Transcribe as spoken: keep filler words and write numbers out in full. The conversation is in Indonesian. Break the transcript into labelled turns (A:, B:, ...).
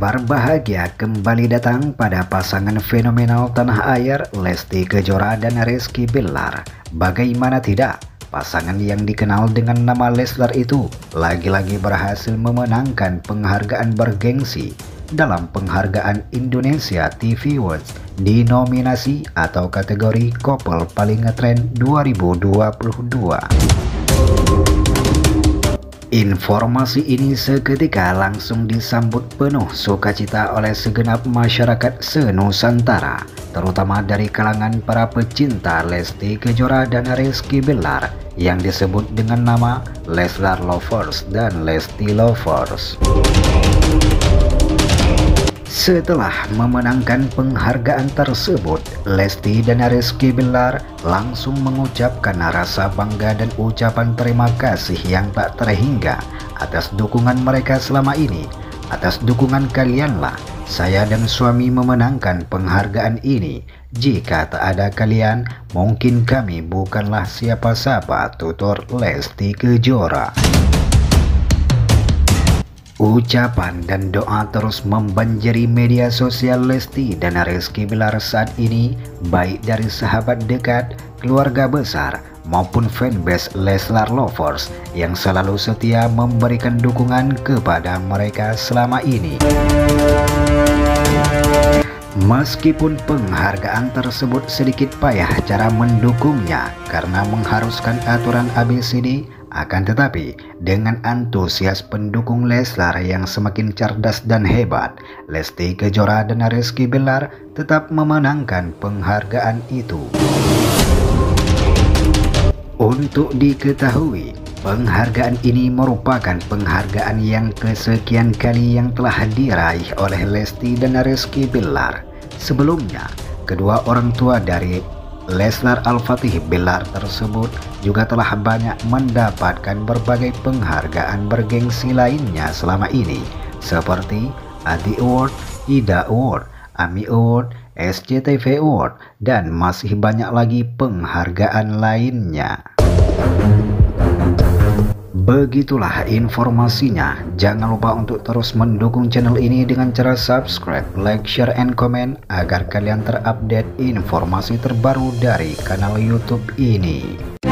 A: Kabar bahagia kembali datang pada pasangan fenomenal tanah air Lesti Kejora dan Rizky Bilar. Bagaimana tidak, pasangan yang dikenal dengan nama Leslar itu lagi-lagi berhasil memenangkan penghargaan bergengsi dalam penghargaan Indonesia T V Awards di nominasi atau kategori Couple Paling Ngetren dua ribu dua puluh dua. Informasi ini seketika langsung disambut penuh sukacita oleh segenap masyarakat se-Nusantara, terutama dari kalangan para pecinta Lesti Kejora dan Rizky Bilar yang disebut dengan nama Leslar Lovers dan Lesti Lovers. Setelah memenangkan penghargaan tersebut, Lesti dan Rizky Bilar langsung mengucapkan rasa bangga dan ucapan terima kasih yang tak terhingga atas dukungan mereka selama ini. Atas dukungan kalianlah saya dan suami memenangkan penghargaan ini. Jika tak ada kalian, mungkin kami bukanlah siapa-siapa, tutur Lesti Kejora. Ucapan dan doa terus membanjiri media sosial Lesti dan Rizky Bilar saat ini, baik dari sahabat dekat, keluarga besar, maupun fanbase Leslar Lovers yang selalu setia memberikan dukungan kepada mereka selama ini. Meskipun penghargaan tersebut sedikit payah cara mendukungnya karena mengharuskan aturan A B C D, akan tetapi dengan antusias pendukung Leslar yang semakin cerdas dan hebat, Lesti Kejora dan Rizky Bilar tetap memenangkan penghargaan itu. Untuk diketahui, penghargaan ini merupakan penghargaan yang kesekian kali yang telah diraih oleh Lesti dan Rizky Bilar. Sebelumnya, kedua orang tua dari Leslar Al-Fatih Bilar tersebut juga telah banyak mendapatkan berbagai penghargaan bergengsi lainnya selama ini, seperti Adi Award, Ida Award, AMI Award, S C T V Award, dan masih banyak lagi penghargaan lainnya. Begitulah informasinya. Jangan lupa untuk terus mendukung channel ini dengan cara subscribe, like, share, and comment agar kalian terupdate informasi terbaru dari kanal YouTube ini.